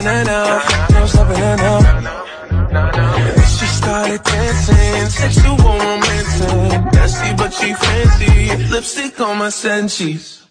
and out, no stopping and out. And she started dancing, sexual romancing, nasty but she fancy, lipstick on my senses.